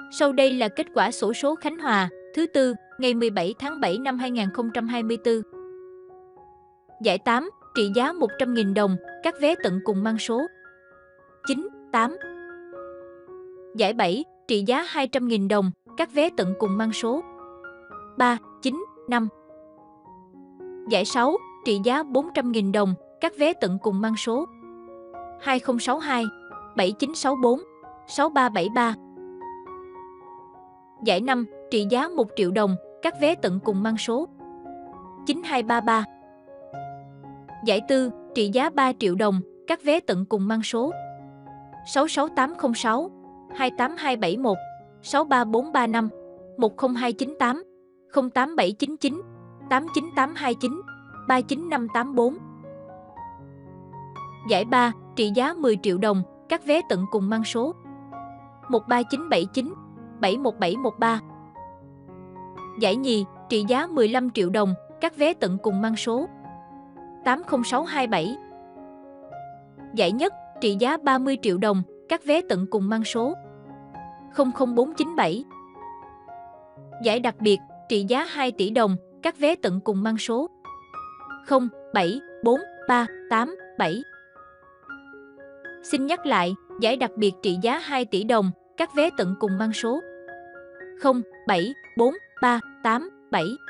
Sau đây là kết quả xổ số Khánh Hòa thứ tư ngày 17 tháng 7 năm 2024. Giải 8, trị giá 100.000 đồng, các vé tận cùng mang số 9, 8. Giải 7, trị giá 200.000 đồng, các vé tận cùng mang số 3, 9, 5. Giải 6, trị giá 400.000 đồng, các vé tận cùng mang số 2062, 7964, 6373. Giải 5, trị giá 1 triệu đồng, các vé tận cùng mang số 9233. Giải 4, trị giá 3 triệu đồng, các vé tận cùng mang số 66806, 28271, 63435, 10298, 08799, 89829, 39584. Giải 3, trị giá 10 triệu đồng, các vé tận cùng mang số 13979, 71713. Giải nhì, trị giá 15 triệu đồng, các vé tận cùng mang số 80627. Giải nhất, trị giá 30 triệu đồng, các vé tận cùng mang số 00497. Giải đặc biệt, trị giá 2 tỷ đồng, các vé tận cùng mang số 074387. Xin nhắc lại, giải đặc biệt trị giá 2 tỷ đồng, các vé tận cùng mang số 074387.